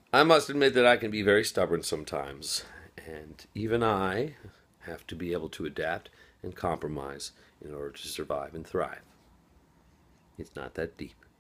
I must admit that I can be very stubborn sometimes, and even I have to be able to adapt and compromise in order to survive and thrive. It's not that deep.